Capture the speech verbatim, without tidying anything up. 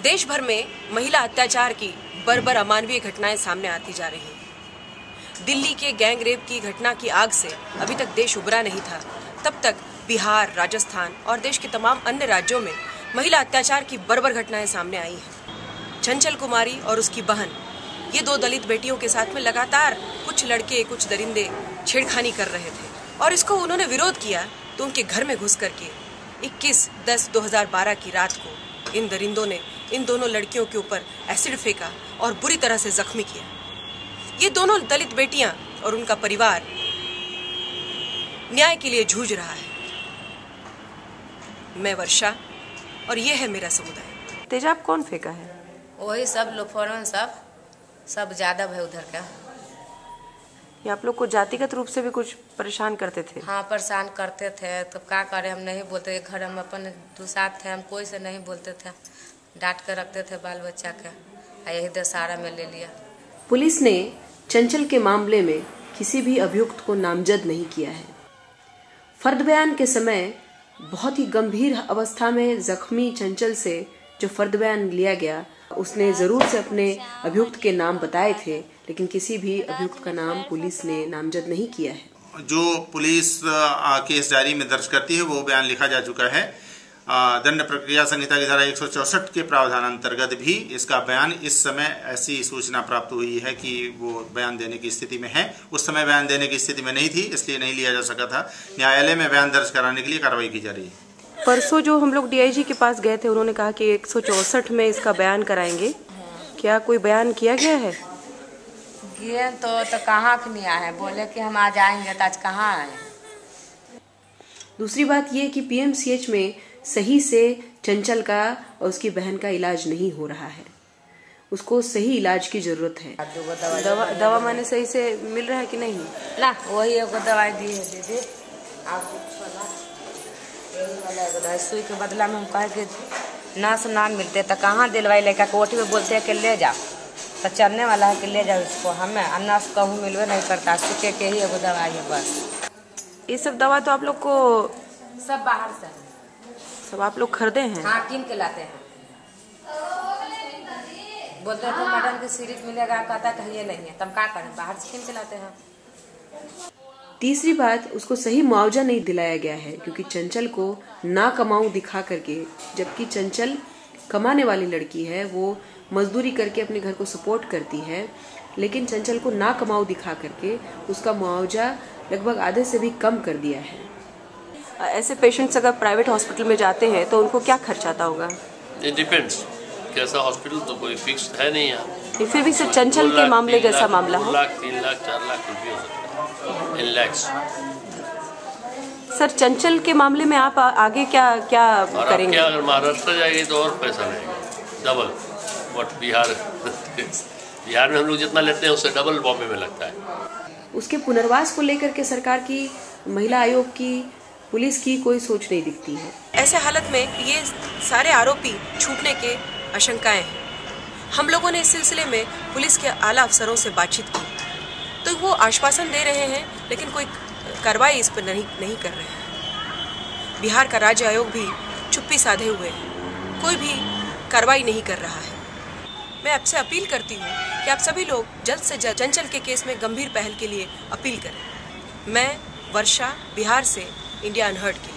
देश भर में महिला अत्याचार की बर्बर अमानवीय घटनाएं सामने आती जा रही हैं। दिल्ली के गैंग रेप की घटना की आग से अभी तक देश उबरा नहीं था, तब तक बिहार, राजस्थान और देश के तमाम अन्य राज्यों में महिला अत्याचार की बर्बर घटनाएं सामने आई हैं। चंचल कुमारी और उसकी बहन, ये दो दलित बेटियों के साथ में लगातार कुछ लड़के, कुछ दरिंदे छेड़खानी कर रहे थे और इसको उन्होंने विरोध किया तो उनके घर में घुस करके इक्कीस दस दो हज़ार बारह की रात को इन दरिंदों ने इन दोनों लड़कियों के ऊपर एसिड फेंका और बुरी तरह से जख्मी किया। ये दोनों दलित बेटियां और उनका परिवार न्याय के लिए जूझ रहा है। मैं वर्षा और ये है मेरा समुदाय। तेजाब कौन फेंका है? वही सब लोफरन सब सब ज्यादा है उधर का। ये आप लोग को जातिगत रूप से भी कुछ परेशान करते थे? हाँ, परेशान करते थे। तो क्या करें, हम नहीं बोलते। घर हम अपन दो साथ थे, हम कोई से नहीं बोलते थे, डांट कर रखते थे बाल बच्चा के। यही दशहरा में ले लिया। पुलिस ने चंचल के मामले में किसी भी अभियुक्त को नामजद नहीं किया है। फर्द बयान के समय बहुत ही गंभीर अवस्था में जख्मी चंचल से जो फर्द बयान लिया गया, उसने जरूर से अपने अभियुक्त के नाम बताए थे, लेकिन किसी भी अभियुक्त का नाम पुलिस ने नामजद नहीं किया है। जो पुलिस केस डायरी में दर्ज करती है वो बयान लिखा जा चुका है। दंड प्रक्रिया संहिता की धारा एक सौ चौसठ के प्रावधान अंतर्गत भी इसका बयान इस समय ऐसी सूचना प्राप्त हुई है कि वो बयान देने की स्थिति में है। उस समय बयान देने की स्थिति में नहीं थी, इसलिए नहीं लिया जा सका था। न्यायालय में बयान दर्ज कराने के लिए कार्रवाई की जा रही है। परसों जो हम लोग डीआईजी के पास गए थे, उन्होंने कहा कि एक सौ चौसठ में इसका बयान कराएंगे। क्या कोई बयान किया गया है? गए तो, तो कहाँ के नहीं आए, बोले कि हम आज आएंगे, तो आज कहाँ आए। दूसरी बात ये कि पीएमसीएच में सही से चंचल का और उसकी बहन का इलाज नहीं हो रहा है। उसको सही इलाज की जरूरत है। दवा दवा, दवा माने सही से मिल रहा है कि नहीं? ना, वही एगो दवाई दी है दीदी। आप सुई के बदला में हम कहे कि ना से ना मिलते तो कहाँ दिलवाई, लड़का को ओटी में बोलते हैं कि ले जाओ, तो चलने वाला है कि ले जाओ इसको। हमें अन्ना से कहूँ मिलवे नहीं करता, सीखे के ही एगो दवाई है बस। ये सब दवा तो आप लोग को सब बाहर से है। सब आप लोग खरीदे हैं? हाँ, कीन के लाते हैं। बोलते थे मैडम की सीरीज मिलेगा, कहता कहिए नहीं है, तब क्या करें, बाहर से कीन के लाते हैं। तीसरी बात, उसको सही मुआवजा नहीं दिलाया गया है, क्योंकि चंचल को ना कमाऊं दिखा करके, जबकि चंचल कमाने वाली लड़की है, वो मजदूरी करके अपने घर को सपोर्ट करती है, लेकिन चंचल को ना कमाऊ दिखा करके उसका मुआवजा लगभग आधे से भी कम कर दिया है। ऐसे पेशेंट्स अगर प्राइवेट हॉस्पिटल में जाते हैं तो उनको क्या खर्च आता होगा? It depends, कैसा हॉस्पिटल तो कोई फिक्स है नहीं यहाँ। फिर भी सिर्फ चंचल के मामले जैसा मामला है। लाख तीन लाख चार लाख रुपये हो सकता है, इन लैक्स। सर, चंचल के मामले में आप आगे क्या क्या करेंगे? क्या अगर महाराष्ट्र जाएगी तो और पैसा लगेगा, डबल। वट बिहार बिहार में हम लोग जितना लेते हैं उससे डबल बॉम्बे में लगता है। उसके पुनर्वास को लेकर के सरकार की, महिला आयोग की, पुलिस की कोई सोच नहीं दिखती है। ऐसे हालत में ये सारे आरोपी छूटने के आशंकाएं हैं। हम लोगों ने इस सिलसिले में पुलिस के आला अफसरों से बातचीत की तो वो आश्वासन दे रहे हैं, लेकिन कोई कार्रवाई इस पर नहीं नहीं कर रहे हैं। बिहार का राज्य आयोग भी चुप्पी साधे हुए है, कोई भी कार्रवाई नहीं कर रहा है। मैं आपसे अपील करती हूँ कि आप सभी लोग जल्द से जल्द चंचल के केस में गंभीर पहल के लिए अपील करें। मैं वर्षा, बिहार से, इंडिया अनहर्ड की।